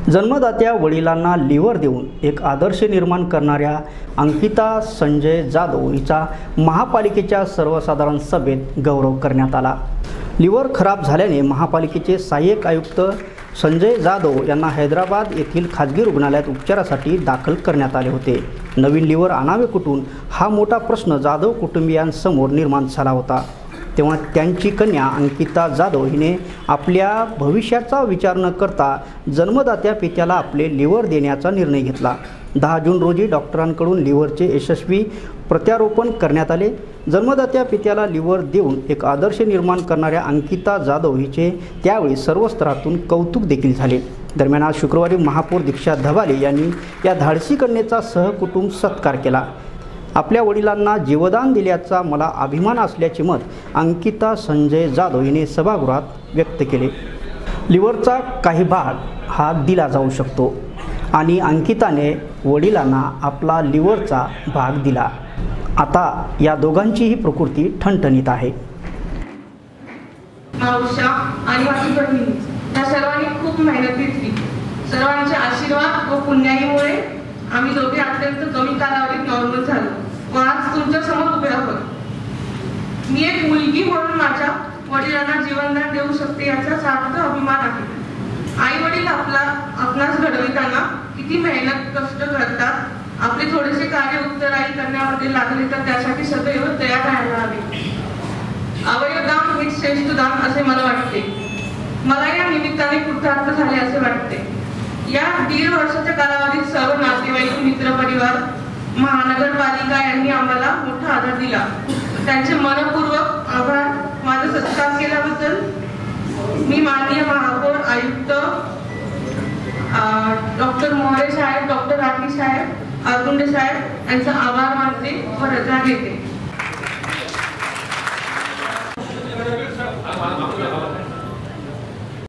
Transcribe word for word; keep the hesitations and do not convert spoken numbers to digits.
जन्मदात्या वडिलांना लिव्हर देऊन एक आदर्श निर्माण करणाऱ्या अंकिता संजय जाधव हिचा महापालिकेच्या सर्वसाधारण सभेत गौरव करण्यात आला। लिव्हर खराब झाल्याने महापालिकेचे सहाय्यक आयुक्त संजय जाधव यांना हैदराबाद येथील खाजगी रुग्णालयात उपचारासाठी दाखल करण्यात आले होते। नवीन लिव्हर आणावे कुठून हा मोठा प्रश्न जाधव कुटुंबियांसमोर निर्माण झाला होता। तेव्हा त्यांची कन्या अंकिता जाधव हिने आपल्या भविष्याचा विचार न करता जन्मदात्या पित्याला आपले लिव्हर देण्याचा निर्णय घेतला। दहा जून रोजी डॉक्टरांकडून लिव्हरचे यशस्वी प्रत्यारोपण करण्यात आले। जन्मदात्या पित्याला लिव्हर देऊन एक आदर्श निर्माण करणाऱ्या अंकिता जाधव हिचे त्यावेळी सर्व स्तरातून कौतुक देखील झाले। दरम्यान आज शुक्रवारी महापौर दीक्षा धबाले यांनी या धाडसी कन्येचा सहकुटुंब सत्कार केला। आपल्या वडिलांना जीवदान दिल्याचा मला अभिमान असल्याचे मत अंकिता संजय जाधव हिने सभागृहात व्यक्त केले। लिव्हरचा काही भाग हा दिला जाऊ शकतो आणि अंकिताने वडिलांना आपला लिव्हरचा भाग दिला। आता या दोघांचीही प्रकृती ठणठणीत आहे। मावशा आणि माझी बहीण या सर्वांनी खूप मेहनत घेतली। सर्वांचे आशीर्वाद व पुण्याईमुळे आम्ही दोघे अत्यंत कमी कालावधीत नॉर्मल झालो व आज तुमच्या समोर उभे आहोत। मी एक मुलगी म्हणून माझ्या वडिलांना जीवनदान देऊ शकते याचा सार्थ अभिमान आहे। आई वडील आपला आपणास घडविताना किती मेहनत कष्ट करतात। आपले थोडेसे कार्य उत्तराई करण्यामध्ये लागले तर त्यासाठी सदैव तयार राहायला हवे। अवयवदान हे श्रेष्ठ दान असे मला वाटते। मला या निमित्ताने कृतार्थ झाले असे वाटते। या दीड वर्षाच्या कालावधीत सर्व नातेवाईक मित्र परिवार महानगरपालिका यांनी आम्हाला मोठा आधार दिला। त्यांचे मनपूर्वक आभार। माझा सत्कार केल्याबद्दल मी माननीय महापौर आयुक्त डॉक्टर मोरे साहेब, डॉक्टर राठी साहेब, आरगुंडे साहेब यांचा आभार मानते व रजा घेते।